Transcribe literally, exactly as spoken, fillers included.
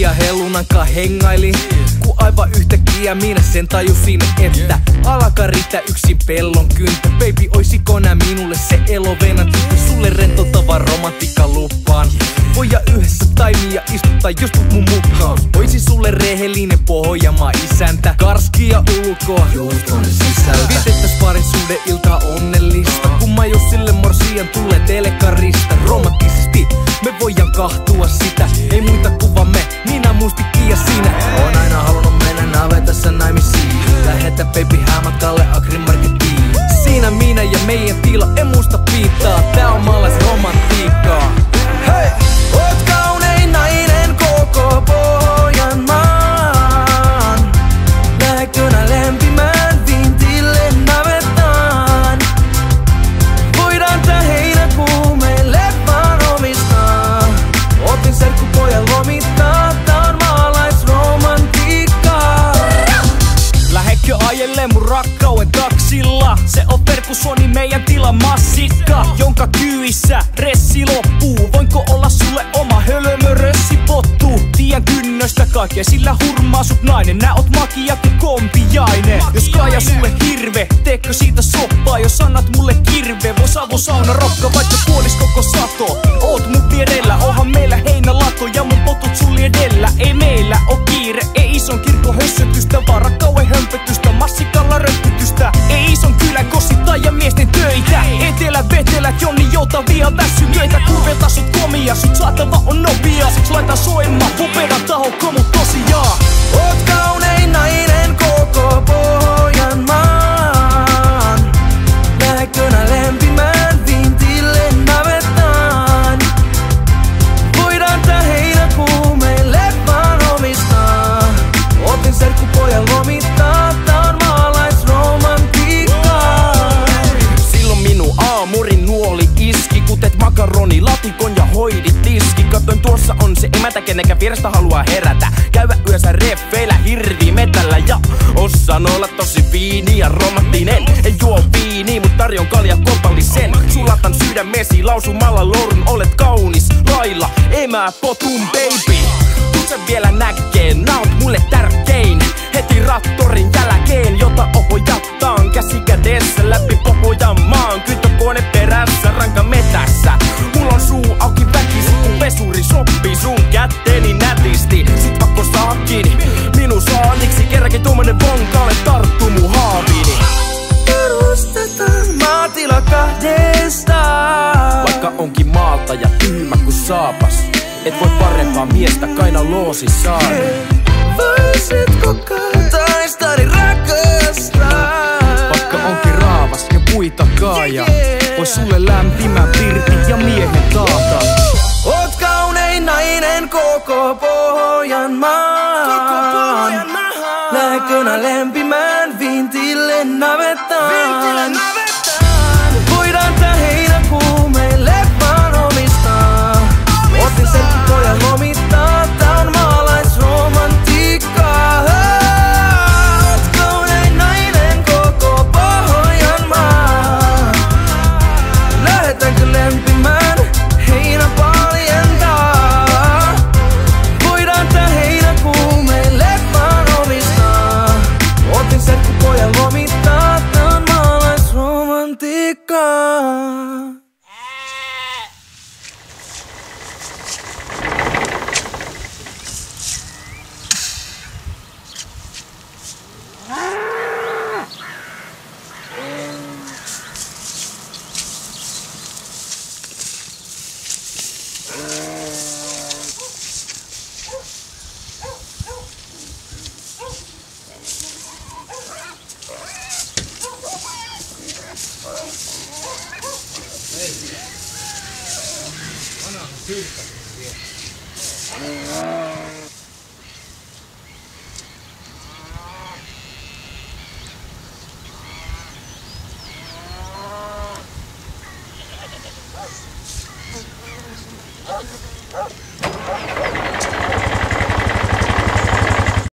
ja Hellunankaan hengaili, ku aivan yhtäkkiä minä sen tajusin, että alkaa riittää yksin pellon kyntä. Baby, oisiko nää minulle se elovena tyttö? Sulle rentouttava romantiikka lupaan. Voidaan yhdessä taimia istuttaa jos tuut mun mukaan. Oisin sulle rehellinen Pohjanmaa isäntä, karskia ulkoa, juuston sisältä. Vietettäis parisuuden iltaa onnellista, kun mä jos sille morsian tulee telekarista. Romanttisesti me voidaan kahtua sitä, ei muita kuva me, minä mustikin ja sinä. Oon aina halunnut mennä navetassa naimisiin, lähetä baby häämatkalle Agrimarkettiin. Siinä minä ja meidän tila, en muista piittaa, tää on maalaisromantiikkaa. Hei! Oot kaunein nainen koko Pohjanmaan. Nähätkö nää lempimään vintille navettaan? Voidaan tää heinäkuu meille vaan omistaa. Otin serkkupojan lomittaa, tää on maalaisromantiikkaa. Lähetkö ajelee mun rakkauden taksilla? Se on perkusoni meidän tila massikka, jonka kyyissä ressi loppuu. Voinko olla sulle oma hölmörössipottu? Tien kynnöstä kaikkea, sillä hurmaa sut nainen. Nää oot makia kuin kompiainen. Jos kaaja sulle hirve, teekö siitä soppaa? Jos annat mulle kirve, vois avosauna rokka vaikka puolis koko sato. Oot mun vierellä, onhan meillä heinälato ja mun potut sul edellä. Ei meillä oo kiire, ei ison kirkon hössötystä, vaan rakkauden hömpötystä, massikalla röppytystä. Ei ison kylän kossittaa ja miesten töitä. Etelä vetelät, Jonni joutavia väsyköitä. Kurvelta sut komia, sut saatava on nopea. Siksi laita soimaan, hopedan taho komut tosiaan. Oot kaunein nainen koko Pohjanmaan. Nähätkö nää lempimään vintille navettaan? Voidaan tää heinäkuu meille vaan omistaa. Otin serkkupojan lomittaa, tää on maalaisromantiikkaa. Silloin minun aamurin nuoli iski, kutet makaroni, latikon ja hoidit tiski. Katoin tuossa on se emäntä, kenenkään vierestä haluaa herätä. Käydä yössä reffeillä hirvi metällä ja osaan olla tosi viini ja romanttinen. En juo viini, mut tarjon kalja kompallisen. Sulatan sydämesi lausumalla lourun, olet kaunis lailla emää potun baby. Tuut sä vielä näkee, nää oot mulle tärkein. Heti rattorin jälkeen, jota ohjattaan käsi kädessä läpi Pohjanmaan. Kyttökone perässä, ranka metässä. Mulla on suu auki väkisin, kun pesuri sopii sun kätteeni nätisti. Sit pakko saa kiinni minun saaniksi, kerrankin tuommoinen vonkalle tarttuu mun haaviini. Perustetaan maatila kahdestaan, vaikka onkin maalta ja tyhmä ku saapas. Et voi parempaa miestä kaina loosi saada. Voisitko kantaistani rakastaa? Vaikka onkin raavas ja puita kaaja, vois sulle lämpimä pirti ja miehen taata. Oot kaunein nainen koko Pohjanmaan. Lähetkö nää lempimään vintille navettaan?